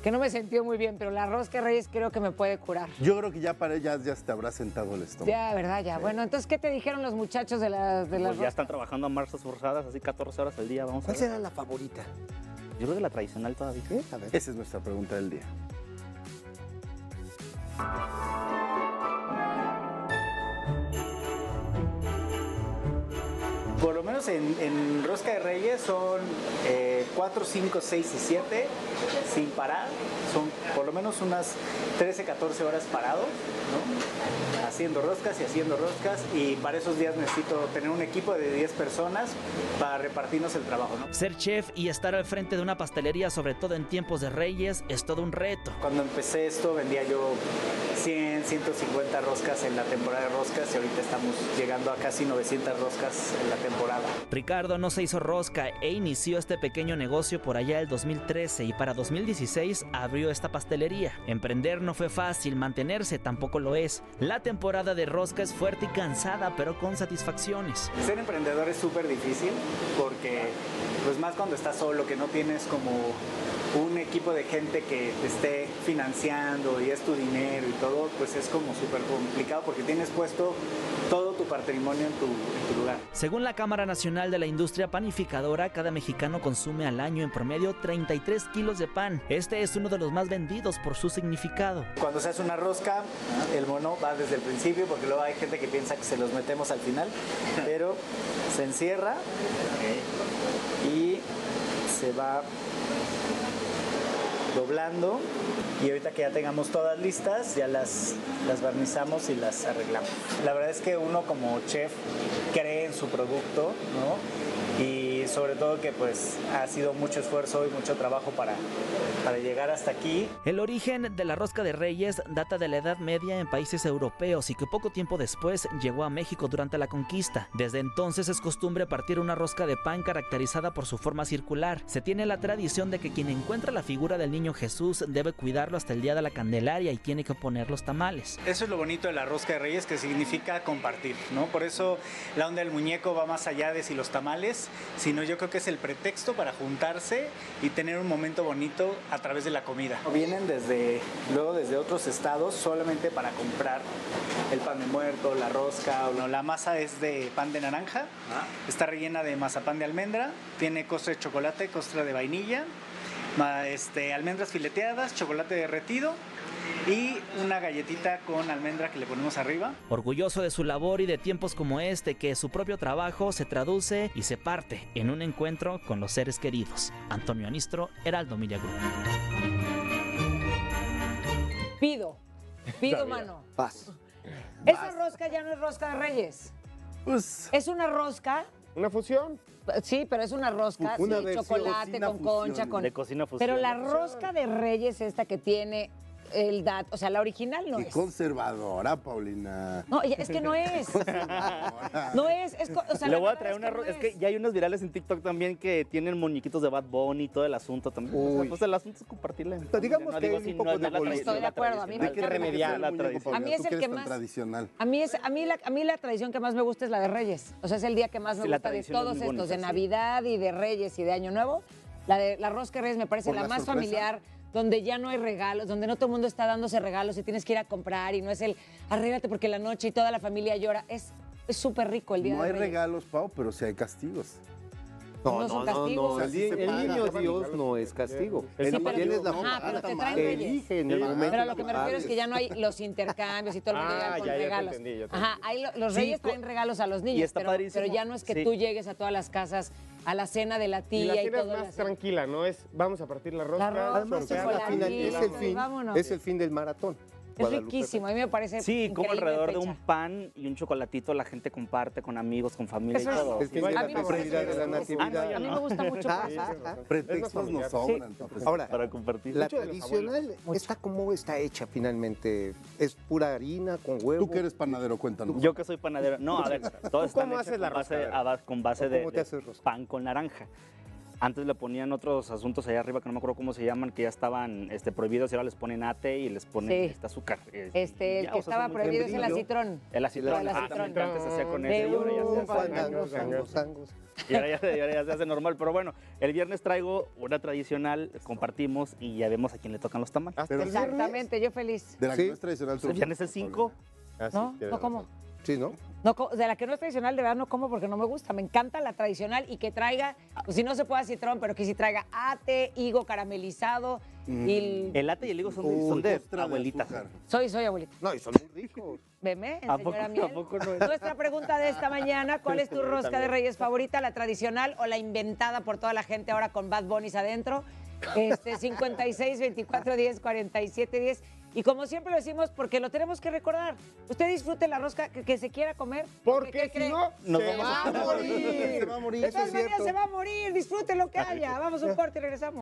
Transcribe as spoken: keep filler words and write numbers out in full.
que no me sentí muy bien, pero la rosca de Reyes creo que me puede curar. Yo creo que ya para ellas ya se te habrá sentado el estómago. Ya, ¿verdad? Ya. Sí. Bueno, entonces, ¿qué te dijeron los muchachos de las de las Pues ya están trabajando a marchas forzadas, así catorce horas al día. Vamos a ¿Cuál ver. será la favorita? Yo creo que la tradicional todavía. ¿Sí? A ver. Esa es nuestra pregunta del día. Por lo menos en, en Rosca de Reyes son eh, cuatro, cinco, seis y siete sin parar. Son por lo menos unas trece, catorce horas parados, ¿no? Haciendo roscas y haciendo roscas. Y para esos días necesito tener un equipo de diez personas para repartirnos el trabajo, ¿no? Ser chef y estar al frente de una pastelería, sobre todo en tiempos de Reyes, es todo un reto. Cuando empecé esto vendía yo cien, ciento cincuenta roscas en la temporada de roscas y ahorita estamos llegando a casi novecientas roscas en la temporada. Ricardo no se hizo rosca e inició este pequeño negocio por allá del dos mil trece y para dos mil dieciséis abrió esta pastelería. Emprender no fue fácil, mantenerse tampoco lo es. La temporada de rosca es fuerte y cansada, pero con satisfacciones. Ser emprendedor es súper difícil porque, pues más cuando estás solo, que no tienes como un equipo de gente que te esté financiando y es tu dinero y todo, pues es como súper complicado porque tienes puesto todo tu patrimonio en tu, en tu lugar. Según la Cámara Nacional de la Industria Panificadora, cada mexicano consume al año en promedio treinta y tres kilos de pan. Este es uno de los más vendidos por su significado. Cuando se hace una rosca, el mono va desde el principio, porque luego hay gente que piensa que se los metemos al final, pero se encierra y se va doblando, y ahorita que ya tengamos todas listas, ya las, las barnizamos y las arreglamos. La verdad es que uno como chef cree en su producto, ¿no? Y sobre todo que pues ha sido mucho esfuerzo y mucho trabajo para, para llegar hasta aquí. El origen de la rosca de Reyes data de la Edad Media en países europeos y que poco tiempo después llegó a México durante la conquista. Desde entonces es costumbre partir una rosca de pan caracterizada por su forma circular. Se tiene la tradición de que quien encuentra la figura del niño Jesús debe cuidarlo hasta el día de la Candelaria y tiene que poner los tamales. Eso es lo bonito de la rosca de Reyes, que significa compartir, ¿no? Por eso la onda del muñeco va más allá de si los tamales, sino yo creo que es el pretexto para juntarse y tener un momento bonito a través de la comida. Vienen desde, luego desde otros estados solamente para comprar el pan de muerto, la rosca. No, la masa es de pan de naranja, está rellena de mazapán de almendra, tiene costra de chocolate, costra de vainilla, este, almendras fileteadas, chocolate derretido y una galletita con almendra que le ponemos arriba. Orgulloso de su labor y de tiempos como este, que su propio trabajo se traduce y se parte en un encuentro con los seres queridos. Antonio Anistro, Heraldo Media Group. Pido, pido, mano. Paz. Esa rosca ya no es rosca de Reyes. Pues, Es una rosca, ¿Una fusión? sí, pero es una rosca, Una sí, versión, chocolate cocina con fusión. concha, con... De cocina fusión. Pero la rosca de Reyes esta que tiene el dat, o sea, la original no qué es. conservadora, Paulina. No, es que no es. No es, es co- o sea, Le la voy a verdad traer es una que no ro- es que ya hay unos virales en TikTok también que tienen muñequitos de Bad Bunny y todo el asunto también. O sea, Uy. pues el asunto es compartirla. Pero digamos No que digo hay si un poco no es de la evolución. tradición, Estoy de la acuerdo, a mí me tradicional. Hay que encanta. remediar El la muñeco, tradición. Paulina, A mí es tú que el eres que tan más- tradicional. A mí, es, a, mí la, a mí la tradición que más me gusta es la de Reyes. O sea, es el día que más me Sí, la gusta de tradición es todos muy estos, bonita, de sí. Navidad y de Reyes y de Año Nuevo. La de la rosca de Reyes me parece ¿Por la, la más sorpresa? familiar, donde ya no hay regalos, donde no todo el mundo está dándose regalos y tienes que ir a comprar y no es el arréglate porque la noche y toda la familia llora. Es es súper rico el día No de hay Reyes. regalos, Pau, pero sí hay castigos. No No, son no, no, castigos. no. El, Así se el paga. niño Dios no es castigo. El El Sí, pero- tienes la Ajá, pero te traen que Reyes. elige en el Sí, momento. Pero a lo que me que refiero es que pagues. ya no hay los intercambios y todo el mundo Ah, llega con ya, ya te regalos. entendí, ya te Ajá, entendí. ahí lo- los Sí, reyes co- traen regalos a los niños, está pero, padrísimo. pero ya no es que Sí. tú llegues a todas las casas a la cena de la Y la tía y, cena es todo. más tranquila, ¿no? Es vamos a partir la rosca. La rosca, Además, es, sortear al la final, es el comida. fin, Vámonos. es el fin del maratón. Es Guadalupe. riquísimo, a mí me parece Sí, como increíble alrededor de fecha. un pan y un chocolatito la gente comparte con amigos, con familia Eso y es- todo. Es que Igual es a la mí me festividad parece- de la Ah, no, natividad. A mí me gusta mucho por Sí, eso. tienes razón. Pretextos Es más nos familiar. sobran. profesor. Ahora, Para compartir. la Mucho de los tradicional, ¿está cómo está hecha finalmente? ¿Es pura harina con huevo? Tú que eres panadero, cuéntanos. Yo que soy panadero. No, a ver, todos ¿Tú cómo están haces hechos la con base, rosca? a base- con base ¿O de, cómo te de haces rosca? pan con naranja. Antes le ponían otros asuntos allá arriba que no me acuerdo cómo se llaman, que ya estaban este, prohibidos y ahora les ponen ate y les ponen Sí. este azúcar. eh, Este, y el ya, que o sea, estaba son muy prohibido es el membrillo. acitrón. El acitrón, El ajá, acitrón. que antes se hacía con De ese y ahora ya se un hace. fandango. Angus, Angus. Y ahora ya, y ahora ya se hace normal. Pero bueno, el viernes traigo una tradicional, compartimos y ya vemos a quién le tocan los tamales. ¿Hasta Pero- el viernes? Exactamente, yo feliz. De la Sí. que no es tradicional. El viernes es cinco. Ah, sí, ¿No? tienes ¿No cómo? razón. Sí, ¿no? No, co- de la que no es tradicional, de verdad no como porque no me gusta. Me encanta la tradicional y que traiga, pues si no se puede citrón, pero que si traiga ate, higo caramelizado y el- El ate y el higo son de, Uy, son de postre de abuelitas. azúcar. soy, soy abuelita. No, y son muy ricos. Veme, ¿A poco- señora a Miel. poco no es? Nuestra pregunta de esta mañana, ¿cuál es tu rosca de Reyes favorita, la tradicional o la inventada por toda la gente ahora con Bad Bunnies adentro? Este, cincuenta y seis, veinticuatro, diez, cuarenta y siete, diez. Y como siempre lo decimos, porque lo tenemos que recordar. Usted disfrute la rosca que, que se quiera comer. Porque ¿qué si cree? no, Nos se vamos va a a morir. Se va a morir. De Eso es todas maneras cierto. se va a morir, disfrute lo que haya. Vamos a un corte y regresamos.